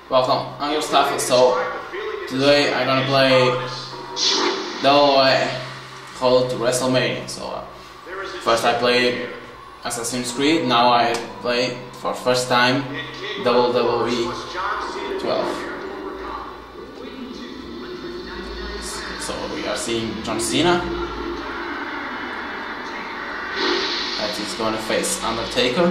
Welcome, I'm your Mustafa. So today I'm gonna play Double Road to WrestleMania. So first I played Assassin's Creed, now I play for first time WWE 12. So we are seeing John Cena that is gonna face Undertaker.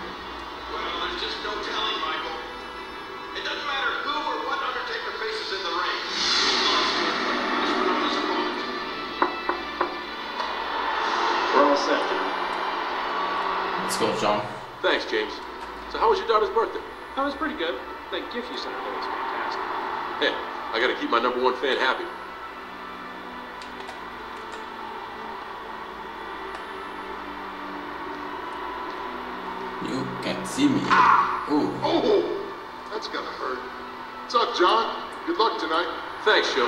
Let's go, John. Thanks, James. So how was your daughter's birthday? That was pretty good. That gift you sent her was fantastic. Hey, I gotta keep my #1 fan happy. You can't see me. Ooh. Oh, that's gonna hurt. What's up, John? Good luck tonight. Thanks, Joe.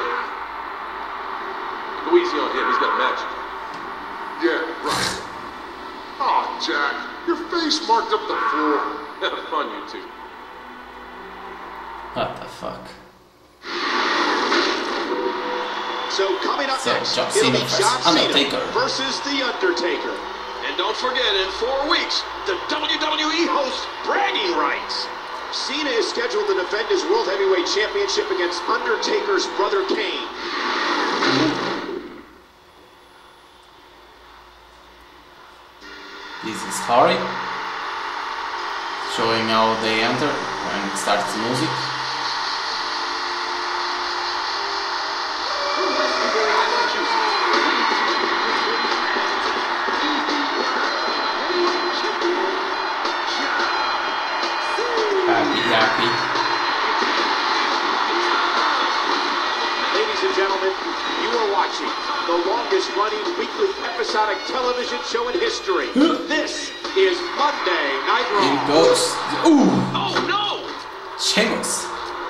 Go easy on him. He's got a match. Yeah, right. Oh, Jack, your face marked up the floor. Have fun, you two. What the fuck? So coming up next, John it'll Cena be versus John Cena Undertaker versus The Undertaker. And don't forget, in 4 weeks, the WWE hosts bragging rights. Cena is scheduled to defend his World Heavyweight Championship against Undertaker's brother Kane. This is Harry showing how they enter when it starts the music. Happy. Ladies and gentlemen, you are watching the longest running weekly episodic television show in history. This is Monday Night Raw. Here it goes. Ooh! Oh, no! Sheamus.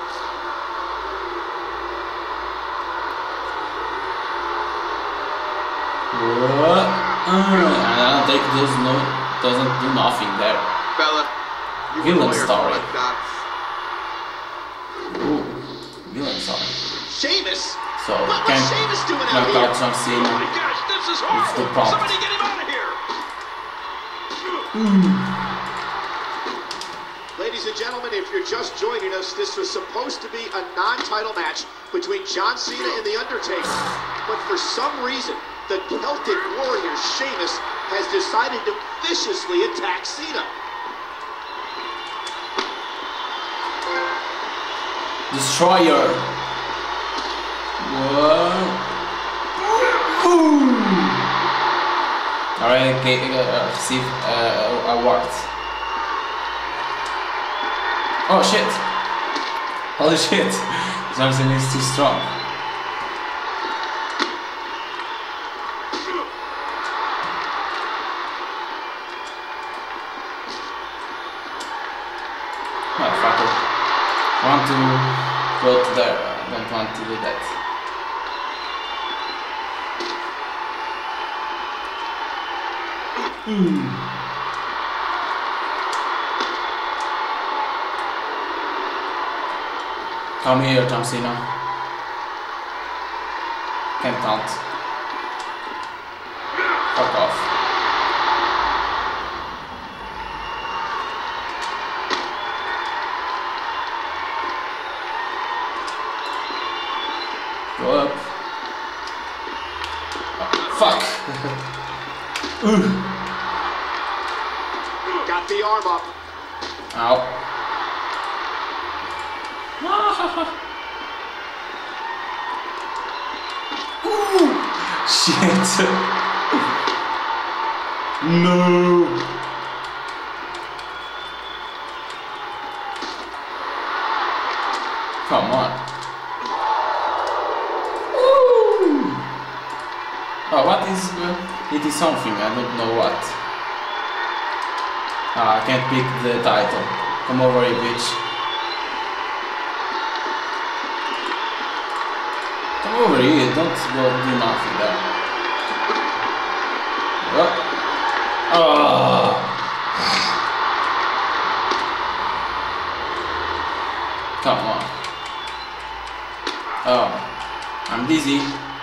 What? I don't think doesn't do nothing there. Fella, you Villain were story. like that. Ooh, villain story. Sheamus? So What's can Sheamus doing out knock here? out John Oh Cena. my gosh, this is It's the horrible! prompt. Somebody get him out of here! Ladies and gentlemen, if you're just joining us, this was supposed to be a non-title match between John Cena and The Undertaker. But for some reason, the Celtic warrior Sheamus has decided to viciously attack Cena. Destroyer. Whoa. Ooh. Alright, okay, receive award. Oh shit! Holy shit! John Cena is too strong. Motherfucker. I want to go to there. I don't want to do that. Come here, John Cena. Can't count. Fuck off. Go up. Oh, fuck. Got the arm up. Ow. Ooh, shit. No. Come on. Ooh. Oh, what is it is something, I don't know what. I can't pick the title. Come over here, bitch. Come over here, don't go do nothing there. Oh. Come on. Oh, I'm dizzy.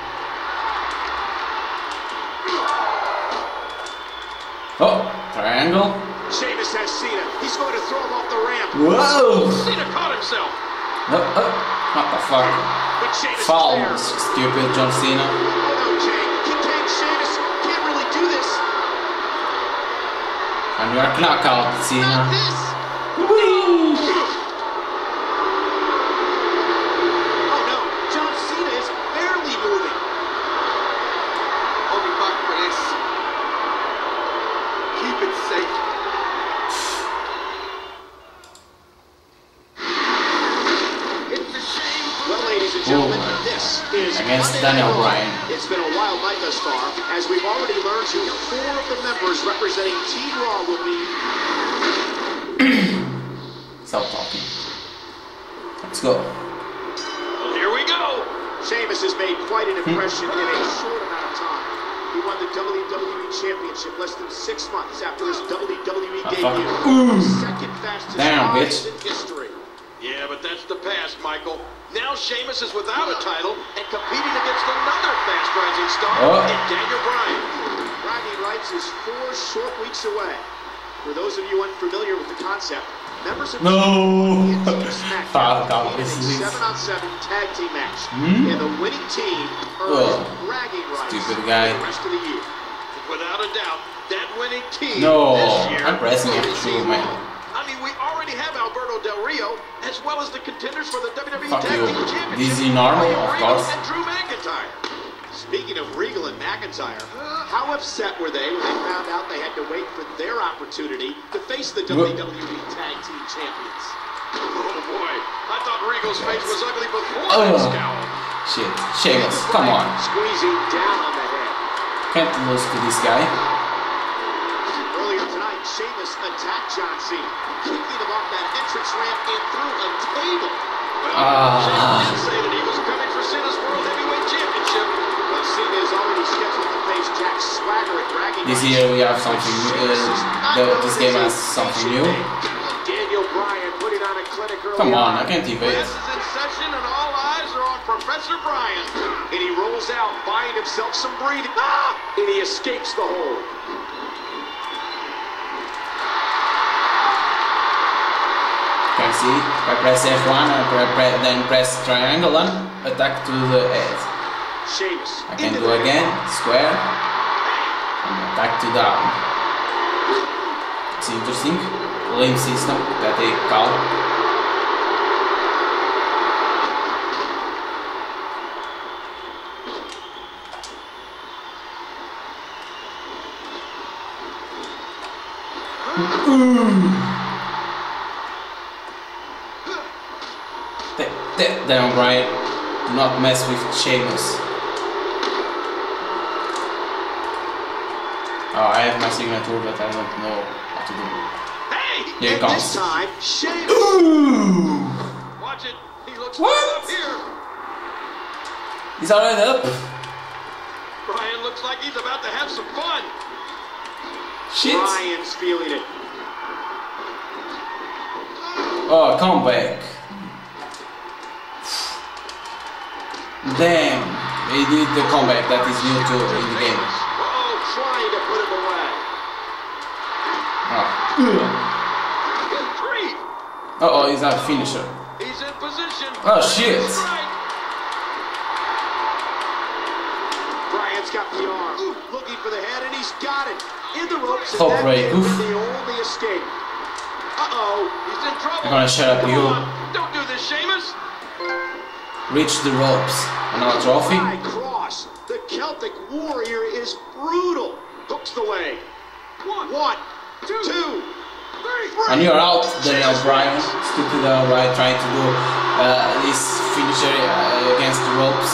Oh, triangle. Sheamus has Cena. He's going to throw him off the ramp. Whoa! Cena caught himself. What the fuck? But Sheamus Foul, is there. stupid John Cena. Oh no, Jay. King Kane Sheamus can't really do this. And you are knockout, Not Cena. this. Whee! Oh no, John Cena is barely moving. I'll be back for this. Keep it safe. It's a shame. Well, ladies and gentlemen, Ooh. this is Against Monday Daniel Night Raw. Bryan. It's been a wild night thus far, as we've already learned who 4 of the members representing Team Raw will be. Stop talking. Let's go. Well, here we go. Sheamus has made quite an impression in a short amount of time. He won the WWE Championship less than 6 months after his WWE fuck. debut. Ooh. Second fastest Damn, rise bitch. in history. Yeah, but that's the past, Michael. Now Sheamus is without a title and competing against another fast-rising star Oh. in Daniel Bryan. Bragging rights is 4 short weeks away. For those of you unfamiliar with the concept, members of No. Team SmackDown Fuck off, compete this in a is- 7-on-7 tag team match, Hmm? and the winning team earns Oh. bragging rights Stupid for guy. the rest of the year. Without a doubt, that winning team No, this year I'm pressing will it be through, Team man. Raw. I mean, we already have Alberto Del Rio, as well as the contenders for the WWE Fuck Tag you. Team Championship. This is normal, William of Regal course. And Drew McIntyre. Speaking of Regal and McIntyre, how upset were they when they found out they had to wait for their opportunity to face the WWE Tag Team Champions? Oh boy, I thought Regal's face was ugly before Oh. that scowl. Shit. Sheamus, come on. Squeezing down on the head. Can't lose to this guy. Earlier tonight, Sheamus attacked John Cena, kicking him off that entrance ramp and through a table. Well, Sheamus did say that he was coming for Cena's World Heavyweight Championship. Well, Cena is already scheduled to face Jack Swagger at Bragging This Rights. year we have something this game has something new. Daniel Bryan putting on a clinic early Come on, I can't evade. Class is in session and all eyes are on Professor Bryan. And he rolls out, buying himself some breathing. Ah! And he escapes the hold. Can see, I press F1 and then press triangle and attack to the head. Sheamus. I can into do the again, square, and attack to down. It's interesting, lane system that they call. Daniel Bryan, do not mess with Sheamus. Oh, I have my signature, but I don't know what to do. Hey! Here it And comes. this time, Sheamus. Ooh! Watch it. He looks What? right up here. He's already up. Bryan looks like he's about to have some fun. Shit. Bryan's feeling it. Oh, come back. Damn, he did the comeback that is new too in the game. Oh, trying to put him away. Good grief. Oh, he's a finisher. He's in position. Oh, shit. Right. Bryan's got the arm. Looking for the head, and he's got it. In the ropes, and Oh, that great. may have Oof. been the only escape. Uh-oh. He's in trouble. I'm gonna shut up, Come you. on. Don't do this, Sheamus. Reach the ropes. Another trophy. High cross. The Celtic Warrior is brutal. Hooks the leg. One, two, three. And you're out, Daniel Bryan. Stupid Bryan trying to do this finisher against the ropes.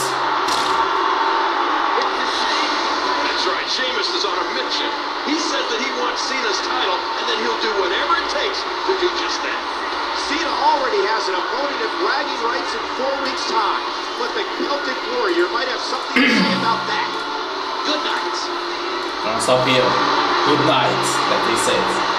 That's right. Sheamus is on a mission. He says that he wants Cena's title, and then he'll do whatever it takes to do just that. Cena already has an opponent at bragging rights in 4 weeks' time, but the Celtic Warrior might have something to say about that. Good night. Gonna stop here. Good night, that he says.